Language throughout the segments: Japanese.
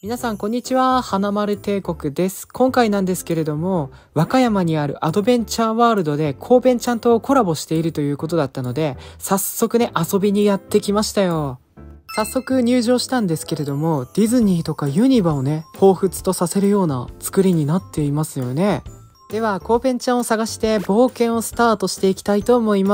皆さんこんにちは、花丸帝国です。今回なんですけれども、和歌山にあるアドベンチャーワールドでコーペンちゃんとコラボしているということだったので、早速ね、遊びにやってきましたよ。早速入場したんですけれども、ディズニーとかユニバをね、彷彿とさせるような作りになっていますよね。では、コーペンちゃんを探して冒険をスタートしていきたいと思います。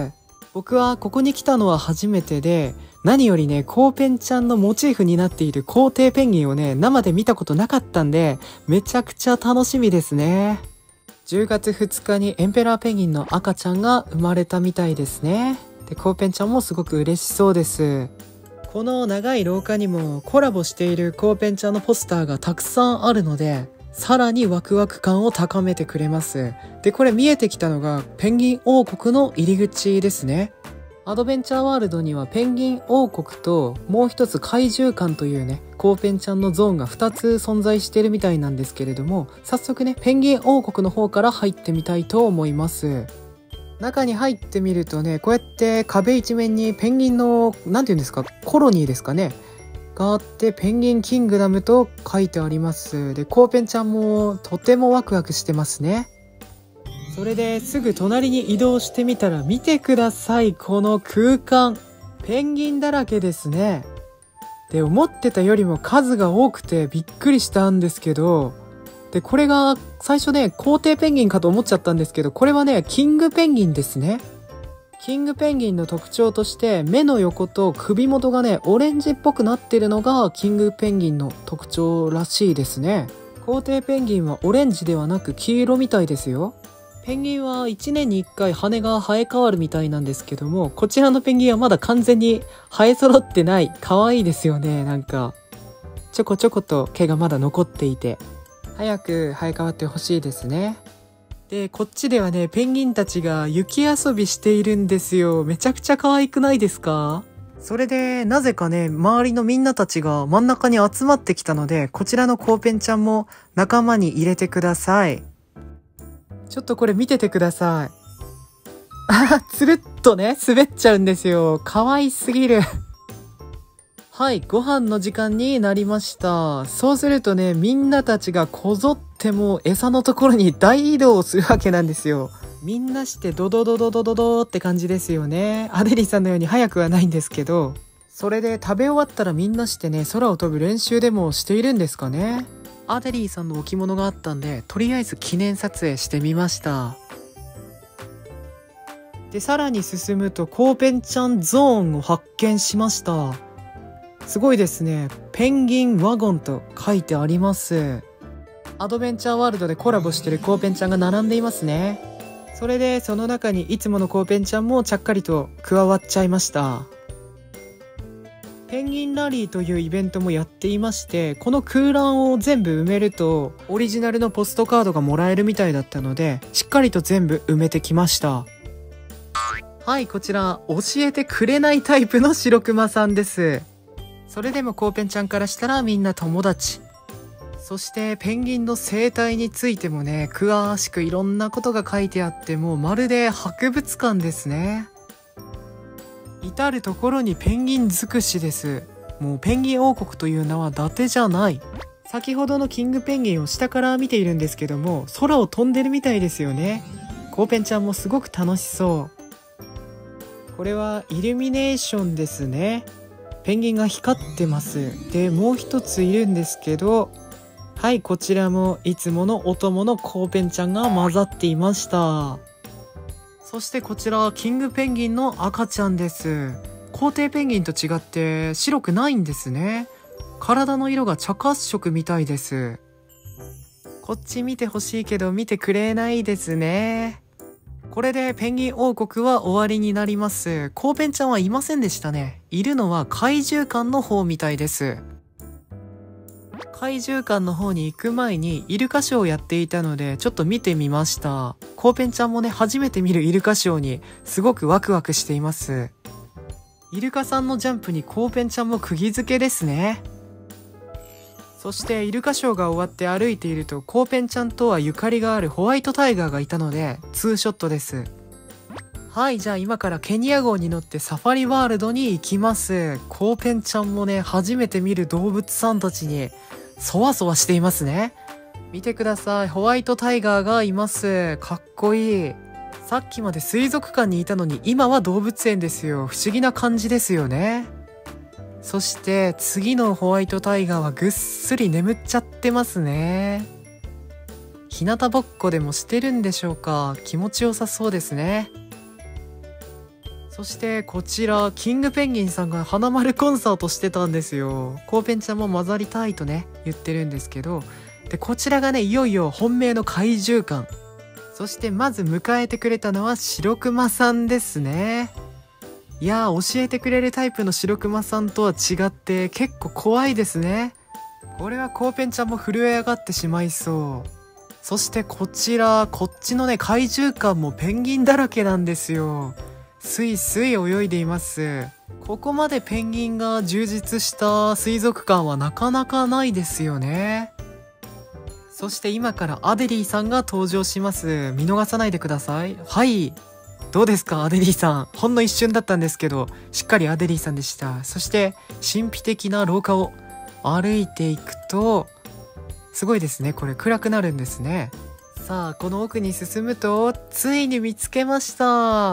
僕はここに来たのは初めてで、何よりね、コーペンちゃんのモチーフになっている皇帝ペンギンをね、生で見たことなかったんで、めちゃくちゃ楽しみですね。10月2日にエンペラーペンギンの赤ちゃんが生まれたみたいですね。で、コーペンちゃんもすごく嬉しそうです。この長い廊下にもコラボしているコーペンちゃんのポスターがたくさんあるので、さらにワクワク感を高めてくれます。で、これ見えてきたのがペンギン王国の入り口ですね。アドベンチャーワールドにはペンギン王国ともう一つ怪獣館というね、コーペンちゃんのゾーンが2つ存在しているみたいなんですけれども、早速ね、ペンギン王国の方から入ってみたいと思います。中に入ってみるとね、こうやって壁一面にペンギンの、なんていうんですか、コロニーですかね。があって、ペンギンキングダムと書いてあります。で、コーペンちゃんもとてもワクワクしてますね。それですぐ隣に移動してみたら、見てください、この空間。ペンギンだらけですね。で、思ってたよりも数が多くてびっくりしたんですけど、で、これが最初ね、皇帝ペンギンかと思っちゃったんですけど、これはね、キングペンギンですね。キングペンギンの特徴として、目の横と首元がね、オレンジっぽくなってるのがキングペンギンの特徴らしいですね。皇帝ペンギンはオレンジではなく黄色みたいですよ。ペンギンは1年に1回羽が生え変わるみたいなんですけども、こちらのペンギンはまだ完全に生え揃ってない。可愛いですよね、なんか。ちょこちょこと毛がまだ残っていて、早く生え変わってほしいですね。で、こっちではね、ペンギンたちが雪遊びしているんですよ。めちゃくちゃ可愛くないですか？それで、なぜかね、周りのみんなたちが真ん中に集まってきたので、こちらのコーペンちゃんも仲間に入れてください。ちょっとこれ見ててください。つるっとね、滑っちゃうんですよ。可愛すぎる。はい、ご飯の時間になりました。そうするとね、みんなたちがこぞっても餌のところに大移動するわけなんですよ。みんなしてドドドドドドドって感じですよね。アデリさんのように早くはないんですけど、それで食べ終わったらみんなしてね、空を飛ぶ練習でもしているんですかね。アデリーさんの置物があったんで、とりあえず記念撮影してみました。で、さらに進むとコーペンちゃんゾーンを発見しました。すごいですね。ペンギンワゴンと書いてあります。アドベンチャーワールドでコラボしてるコーペンちゃんが並んでいますね。それでその中にいつものコーペンちゃんもちゃっかりと加わっちゃいました。ペンギンラリーというイベントもやっていまして、この空欄を全部埋めるとオリジナルのポストカードがもらえるみたいだったので、しっかりと全部埋めてきました。はい、こちら教えてくれないタイプの白熊さんです。それでもコーペンちゃんからしたらみんな友達。そしてペンギンの生態についてもね、詳しくいろんなことが書いてあって、もうまるで博物館ですね。至る所にペンギン尽くしです。もうペンギン王国という名は伊達じゃない。先ほどのキングペンギンを下から見ているんですけども、空を飛んでるみたいですよね。コーペンちゃんもすごく楽しそう。これはイルミネーションですね。ペンギンが光ってます。で、もう一ついるんですけど、はい、こちらもいつものお供のコーペンちゃんが混ざっていました。そしてこちら、キングペンギンの赤ちゃんです。皇帝ペンギンと違って白くないんですね。体の色が茶褐色みたいです。こっち見てほしいけど見てくれないですね。これでペンギン王国は終わりになります。コーペンちゃんはいませんでしたね。いるのは怪獣館の方みたいです。怪獣館の方に行く前にイルカショーをやっていたので、ちょっと見てみました。コーペンちゃんもね、初めて見るイルカショーにすごくワクワクしています。イルカさんのジャンプにコーペンちゃんも釘付けですね。そしてイルカショーが終わって歩いていると、コーペンちゃんとはゆかりがあるホワイトタイガーがいたのでツーショットです。はい、じゃあ今からケニア号に乗ってサファリワールドに行きます。コーペンちゃんもね、初めて見る動物さんたちにそわそわしていますね。見てください。ホワイトタイガーがいます。かっこいい。さっきまで水族館にいたのに今は動物園ですよ。不思議な感じですよね。そして次のホワイトタイガーはぐっすり眠っちゃってますね。日向ぼっこでもしてるんでしょうか。気持ちよさそうですね。そしてこちらキングペンギンさんが花丸コンサートしてたんですよ。コウペンちゃんも混ざりたいとね言ってるんですけど、でこちらがねいよいよ本命の怪獣館。そしてまず迎えてくれたのは白熊さんですね。いやー、教えてくれるタイプの白熊さんとは違って結構怖いですね。これはコウペンちゃんも震え上がってしまいそう。そしてこっちのね怪獣館もペンギンだらけなんですよ。スイスイ泳いでいます。ここまでペンギンが充実した水族館はなかなかないですよね。そして今からアデリーさんが登場します。見逃さないでください。はい。どうですかアデリーさん。ほんの一瞬だったんですけど、しっかりアデリーさんでした。そして神秘的な廊下を歩いていくと、すごいですね。これ暗くなるんですね。さあ、この奥に進むと、ついに見つけました。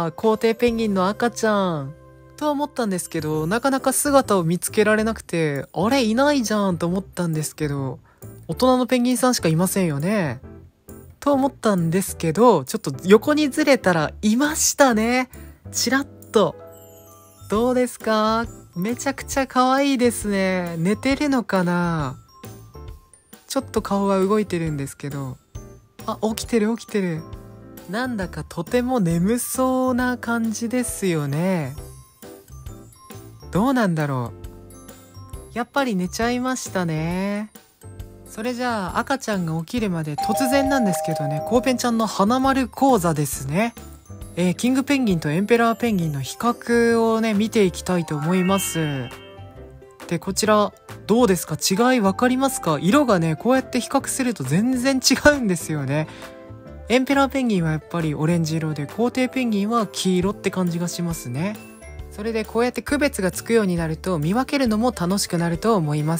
皇帝ペンギンの赤ちゃん。と思ったんですけど、なかなか姿を見つけられなくて、あれいないじゃんと思ったんですけど、大人のペンギンさんしかいませんよね。と思ったんですけど、ちょっと横にずれたらいましたね。ちらっと。どうですか？めちゃくちゃ可愛いですね。寝てるのかな？ちょっと顔は動いてるんですけど。あ、起きてる。なんだかとても眠そうな感じですよね。どうなんだろう。やっぱり寝ちゃいましたね。それじゃあ赤ちゃんが起きるまで突然なんですけどね、コウペンちゃんの花丸講座ですね。キングペンギンとエンペラーペンギンの比較をね、見ていきたいと思います。で、こちら、どうですか？違いわかりますか？色がね、こうやって比較すると全然違うんですよね。エンペラーペンギンはやっぱりオレンジ色で、皇帝ペンギンは黄色って感じがしますね。それでこうやって区別がつくようになると見分けるのも楽しくなると思います。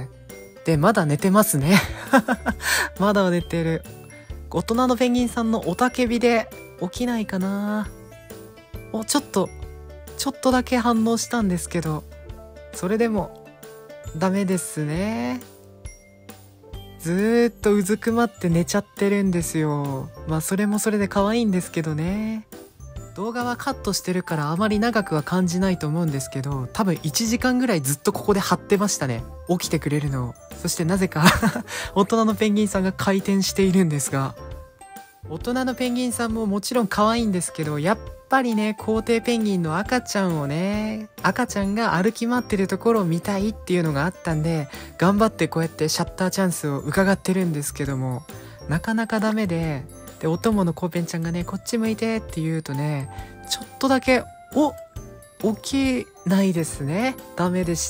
で、まだ寝てますね。まだ寝てる。大人のペンギンさんの雄たけびで起きないかな。ちょっとだけ反応したんですけど、それでもダメですね。ずーっとうずくまって寝ちゃってるんですよ。まあそれもそれで可愛いんですけどね。動画はカットしてるからあまり長くは感じないと思うんですけど、多分1時間ぐらいずっとここで張ってましたね。起きてくれるのを。そしてなぜか大人のペンギンさんが回転しているんですが、大人のペンギンさんももちろん可愛いんですけど、やっぱりね、皇帝ペンギンの赤ちゃんが歩き回ってるところを見たいっていうのがあったんで、頑張ってこうやってシャッターチャンスを伺ってるんですけども、なかなかダメで、お供のコウペンちゃんがね、こっち向いてって言うとね、ちょっとだけ、起きないですね。ダメでした。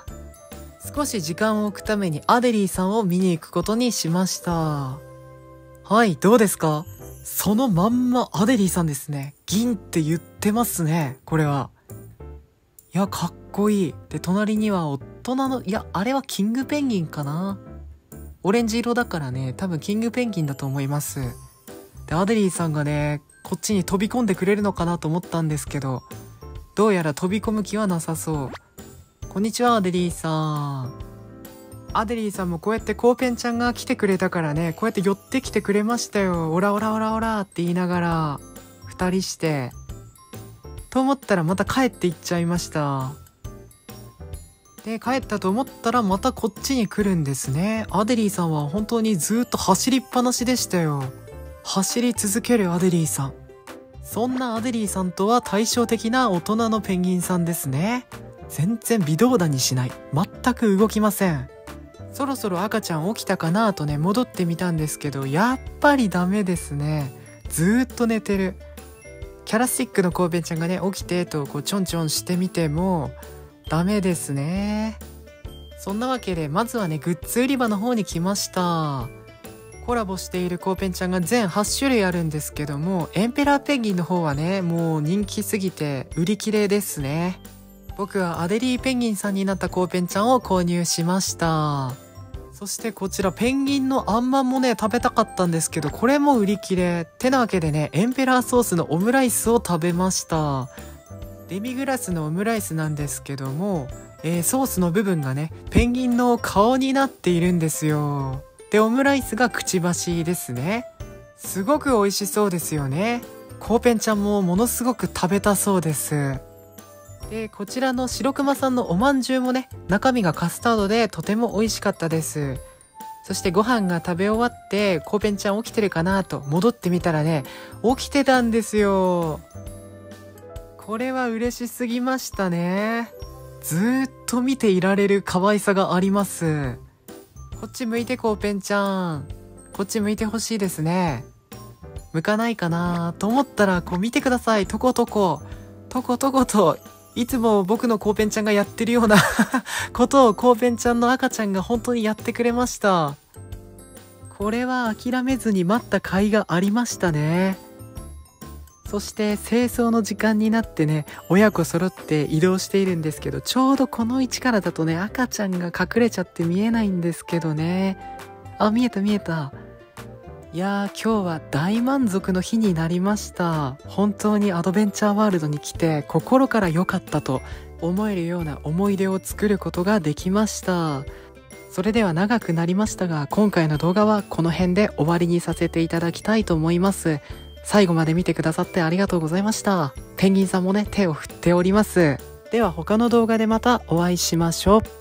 少し時間を置くためにアデリーさんを見に行くことにしました。はい、どうですか？そのまんまアデリーさんですね。銀って言ってますね、これは。いや、かっこいい。で、隣には大人の、いや、あれはキングペンギンかな？オレンジ色だからね、多分キングペンギンだと思います。で、アデリーさんがね、こっちに飛び込んでくれるのかなと思ったんですけど、どうやら飛び込む気はなさそう。こんにちは、アデリーさん。アデリーさんもこうやってコウペンちゃんが来てくれたからね、こうやって寄ってきてくれましたよ。オラオラオラオラって言いながら、二人して。と思ったらまた帰っていっちゃいました。で、帰ったと思ったらまたこっちに来るんですね。アデリーさんは本当にずっと走りっぱなしでしたよ。走り続けるアデリーさん。そんなアデリーさんとは対照的な大人のペンギンさんですね。全然微動だにしない。全く動きません。そろそろ赤ちゃん起きたかなとね、戻ってみたんですけど、やっぱりダメですね。ずーっと寝てる。キャラスティックのコウペンちゃんがね、起きてとこうちょんちょんしてみても、ダメですね。そんなわけで、まずはね、グッズ売り場の方に来ました。コラボしているコウペンちゃんが全8種類あるんですけども、エンペラーペンギンの方はね、もう人気すぎて売り切れですね。僕はアデリーペンギンさんになったコウペンちゃんを購入しました。 そしてこちらペンギンのあんまんもね食べたかったんですけど、これも売り切れてなわけでね、エンペラーソースのオムライスを食べました。デミグラスのオムライスなんですけども、ソースの部分がねペンギンの顔になっているんですよ。でオムライスがくちばしですね。すごく美味しそうですよね。コーペンちゃんもものすごく食べたそうです。でこちらの白熊さんのおまんじゅうもね、中身がカスタードでとても美味しかったです。そしてご飯が食べ終わってコーペンちゃん起きてるかなと戻ってみたらね、起きてたんですよ。これは嬉しすぎましたね。ずーっと見ていられる可愛さがあります。こっち向いてコーペンちゃん、こっち向いてほしいですね。向かないかなと思ったら、こう見てください。とことこといつも僕のコーペンちゃんがやってるようなことをコーペンちゃんの赤ちゃんが本当にやってくれました。これは諦めずに待った甲斐がありましたね。そして清掃の時間になってね、親子揃って移動しているんですけど、ちょうどこの位置からだとね、赤ちゃんが隠れちゃって見えないんですけどね。あ、見えた見えた。いやー、今日は大満足の日になりました。本当にアドベンチャーワールドに来て心から良かったと思えるような思い出を作ることができました。それでは長くなりましたが、今回の動画はこの辺で終わりにさせていただきたいと思います。最後まで見てくださってありがとうございました。ペンギンさんもね、手を振っております。では他の動画でまたお会いしましょう。